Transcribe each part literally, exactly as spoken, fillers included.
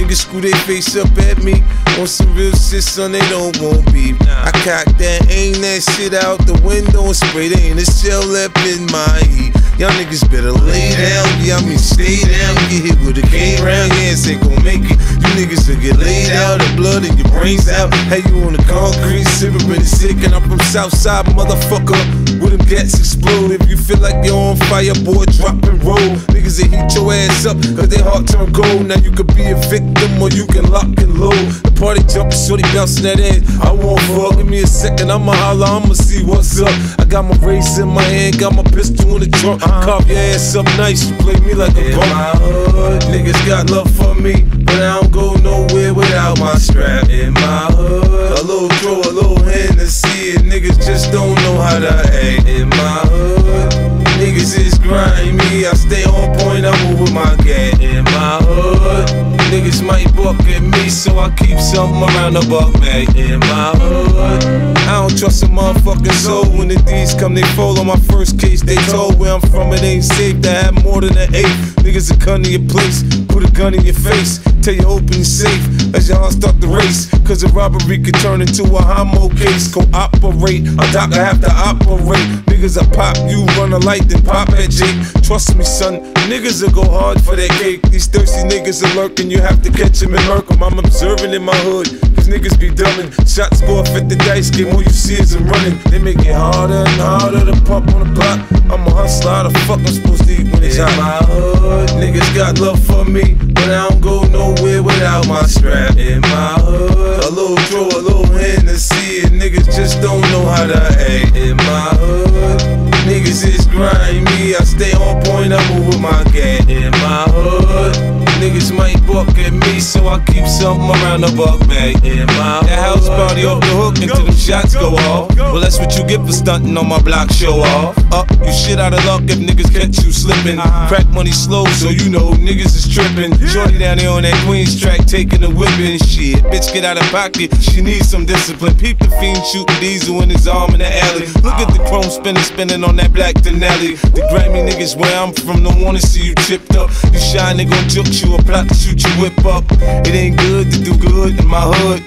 niggas screw their face up at me. On some real shit, son, they don't want beef. I cock that, aim that shit out the window and spray. There ain't a shell left in my heat. Y'all niggas better lay down, yeah, I mean stay down. Get hit with a cane round, your ass ain't gon' make it. You niggas will get laid out, the blood in your brains out. Hey, you on the concrete, shivering sick, and I'm from Southside, motherfucker. Where them gats explode. If you feel like you're on fire, boy, drop and roll. Niggas that heat your ass up, cause they heart turn cold. Now you could be a victim or you can lock and load. The party jumping, shorty bouncing that ass. I won't fuck, give me a second, I'ma holler, I'ma see what's up. I got my race in my hand, got my pistol in the trunk. Carve your ass up nice, you play me like a punk. In my hood, niggas got love for me, but I don't go nowhere without my strap. In my hood, a little throw, a little Hennessy, and niggas just don't know how to act. In my hood, niggas is grimy, I stay on point, I move with my gang. In my hood, niggas might buck at me, so I keep something around the buck bag. In my hood, I don't trust a motherfucking soul. When the D's come, they fold. On my first case, they told where I'm from, it ain't safe to have more than an eight. Niggas will come to your place, put a gun in your face, tell you open your safe as y'all start the race. Cause a robbery could turn into a homo case. Cooperate, a doctor have to operate. Niggas will pop you, run a light, then pop at Jake. Trust me, son, niggas will go hard for that cake. These thirsty niggas are lurking, you have to catch them and murk them. I'm observing in my hood, cause niggas be dumbing. Shots go off at the dice game, all you see is them running. They make it harder and harder to pump on the block. I'm a hustler, how the fuck I'm supposed to eat when it's hot? In my hood, niggas got love for me, but I don't go nowhere without my strap. In my hood, a little throw, a little Hennessy, and niggas just don't know how to act. In my hood, niggas is grimy, I stay on point, I move with my gang. In my hood, niggas might buck at me, so I keep something around the buck bag. In my hood, that house party off the hook until them shots go off. Well, that's what you get for stunting on my block, show off. Up, you shit out of luck if niggas catch you slipping. Crack money slow, so you know niggas is tripping. Shorty down there on that Queens track, taking the whipping. Shit, bitch get out of pocket, she needs some discipline. Peep the fiend shooting diesel in his arm in the alley. Look at the chrome spinning, spinning on that black Denali. The grimy niggas where I'm from don't wanna see you chipped up. You shy, they gon' juke you or plot to shoot you whip up. It ain't good to do good in my hood.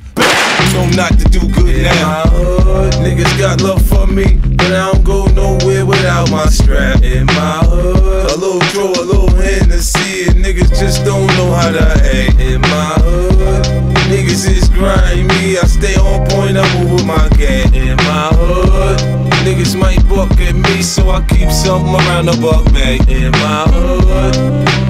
You know not to do good in now. In my hood, niggas got love for me, but I don't go nowhere without my strap. In my hood, a little throw, a little Hennessy, and niggas just don't know how to act. In my hood, niggas is grimy, I stay on point, I move with my gang. In my hood, niggas might buck at me, so I keep something around the buck bag. In my hood.